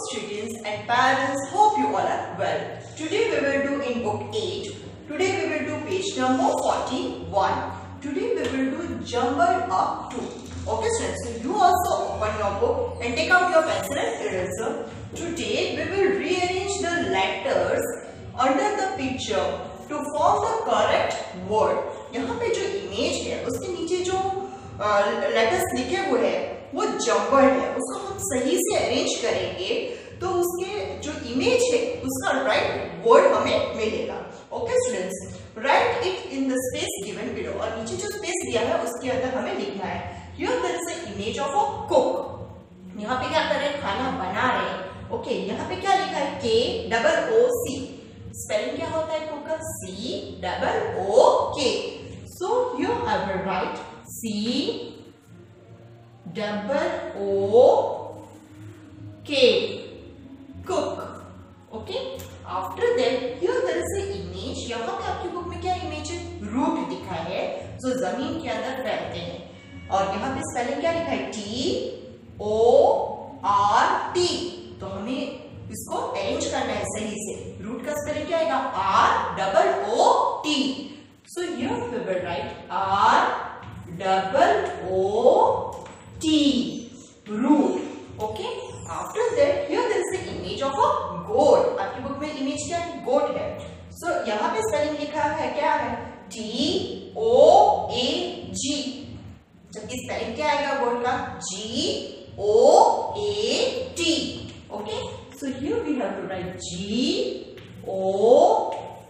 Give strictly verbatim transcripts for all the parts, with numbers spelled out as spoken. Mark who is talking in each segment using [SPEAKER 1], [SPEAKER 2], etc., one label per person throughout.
[SPEAKER 1] students and parents, hope you all are well. Today we will do in book eight. Today we will do page number forty-one. Today we will do jumbled up two. Okay students, so you also open your book and take out your pencil and eraser. Today we will rearrange the letters under the picture to form the correct word. यहाँ पे जो image है उसके नीचे जो letters लिखे हुए हैं वो जम्बल्ड है, उसको हम सही से अरेंज करेंगे तो उसके जो इमेज है उसका राइट वर्ड हमें मिलेगा. Okay students, write it in the space given below. और नीचे जो स्पेस दिया है उसके अंदर हमें लिखना है. Here there is a image of a cook. यहाँ पे क्या कर रहे हैं, खाना बना रहे हैं. ओके okay, यहाँ पे क्या लिखा है, के डबल ओ सी. स्पेलिंग क्या होता है कुक का, सी double O K. So here I will write C double O K, cook. Okay. After that, here there is a image. यहाँ पे आपकी बुक में क्या इमेज है, रूट दिखा है जो जमीन के अंदर फैलते हैं. और यहाँ पे स्पेलिंग क्या लिखा है, टी ओ आर टी. तो हमें इसको अरेंज करना है सही से. रूट का स्पेलिंग क्या आएगा, R double O T. So here we will write R double O T, root. Okay. After that, here there is the image of a goat. आपकी बुक में इमेज क्या है, goat है. So यहाँ पे स्पेलिंग लिखा है क्या है, T O A G. जबकि स्पेलिंग क्या आएगा goat का, G O A T. Okay. So here we have to write G O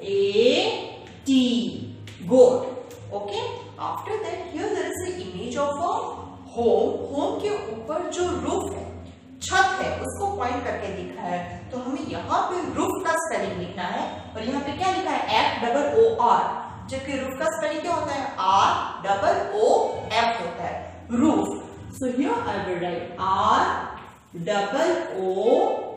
[SPEAKER 1] A T, goat. Okay. After that, here there is the image of a home. Home के ऊपर जो roof है, छत है, उसको पॉइंट करके दिखा है. तो हमें यहाँ पे रूफ का स्पेलिंग लिखना है. और यहाँ पे क्या लिखा है, एफ डबल ओ आर. जबकि रूफ का स्पेलिंग क्या होता है, आर डबल ओ एफ होता है, roof. So here I will write R double O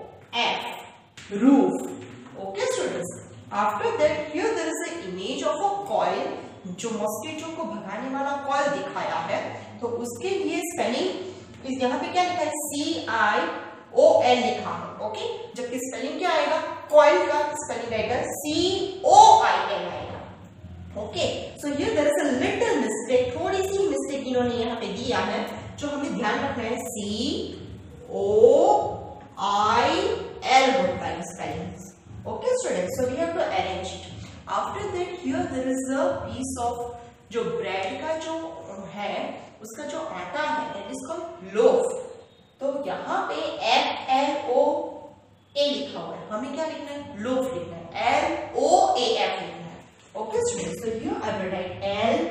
[SPEAKER 1] F, roof. Okay students. After that here there is a image of a coil. जो mosquito को भगाने वाला कॉइल दिखाया है, तो उसके लिए स्पेलिंग इस यहाँ पे क्या लिखा है, सी आई ओ एल लिखा है. ओके. जबकि स्पेलिंग क्या आएगा, कॉइल का स्पेलिंग आएगा सी ओ आई एल आएगा. Okay. So here there is a little mistake. थोड़ी सी मिस्टेक इन्होंने यहाँ पे दिया है जो हमें ध्यान रखना है. सी ओ आई एल होता है spelling. Okay students, so we have to arrange it. After that here there is a piece of जो ब्रेड का जो है उसका जो आटा है, दैट इज कॉल्ड लोफ. तो यहाँ पे एफ एल ओ ए लिखा हुआ है, हमें क्या लिखना है, लोफ लिखना है, एल ओ ए एफ लिखना है. Okay students, so here I will write L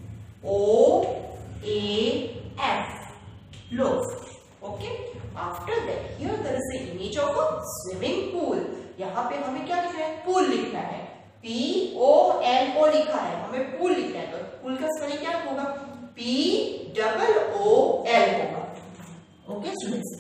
[SPEAKER 1] O A F, loaf. Okay. After that here there is a image of a swimming pool. यहाँ पे हमें क्या लिखना है, पूल लिखना है. पी ओ एल ओ लिखा है, हमें पूल लिखना है. तो पूल का स्पेलिंग क्या होगा, पी डबल ओ एल होगा. Okay students,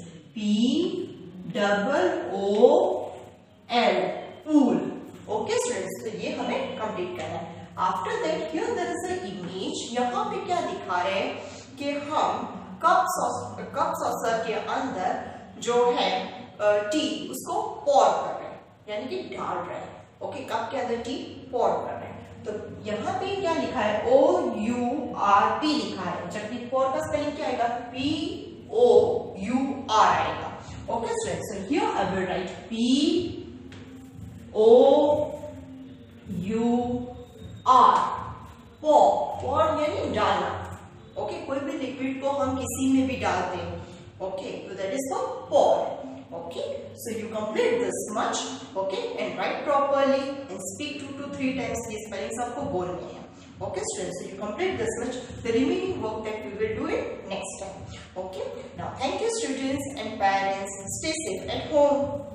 [SPEAKER 1] P double O L, pool. Okay students, तो ये हमें कंप्लीट करना है. After that here there is a image. यहाँ पे क्या दिखा रहे हैं कि हम कप सॉस कप सॉसर के अंदर जो है टी उसको पॉर कर रहे हैं, यानी कि डाल रहे हैं. ओके. कप के अंदर टी पॉर कर रहे हैं. तो यहाँ पे क्या लिखा है, ओ यू आर पी लिखा है. जबकि पॉर का स्पेलिंग क्या आएगा, पी ओ यू आर आएगा. Okay students, so here I will write P O U R, pour. Pour यानी डालना. ओके. कोई भी लिक्विड को हम किसी में भी डालते हैं. ओके. तो that is called pour. Okay, so you complete this much, okay, and write properly and speak two to three times. ये spellings आपको बोलने हैं. Okay, students, so you complete this much. The remaining work that we will do it next time. Okay. Now, thank you, students and parents. Stay safe at home.